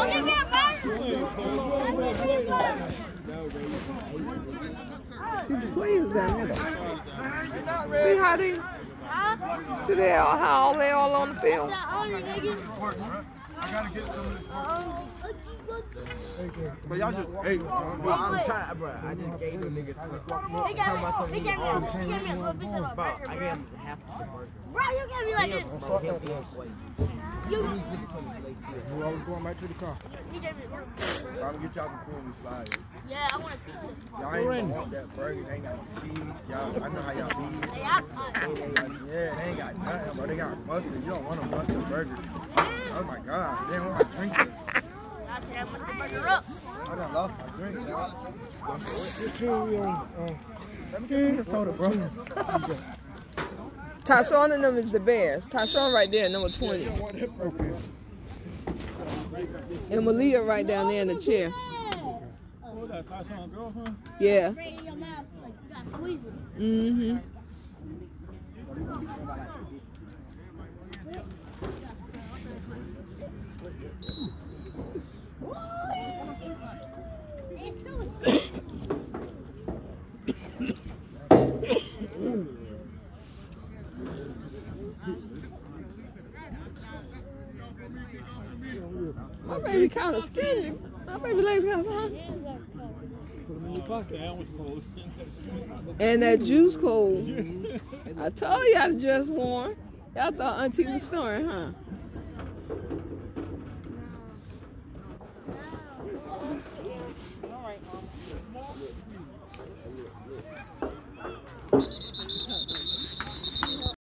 give me a See the players down there. See how they, see how they all on the field. I gotta get some of this. But y'all just, hey, bro, I'm trying, bro. I just gave the niggas some. He gave me a little piece of a burger. I gave him half of the burger. Bro, you gave me like this. These niggas told me to lay still. I was going back to the car. He gave me a burger. I'm gonna get y'all before we fly. Yeah, I want a pizza. Y'all ain't gonna want that burger. They ain't got no cheese. Y'all, I know how y'all be. Hey, Yeah, they ain't got nothing, bro. They got mustard. You don't want a mustard burger. Oh my god. They don't want my drink. I said I want the burger up. I done lost my drink, y'all. Let me get some soda, bro. Tyshawn and them is the Bears. Tyshawn right there, number 20. And Malia right down there in the chair. Yeah. Mm-hmm. My baby kind of skinny. My baby legs kind of long. And that juice cold. I told y'all to dress warm. Y'all thought Auntie was snoring, huh?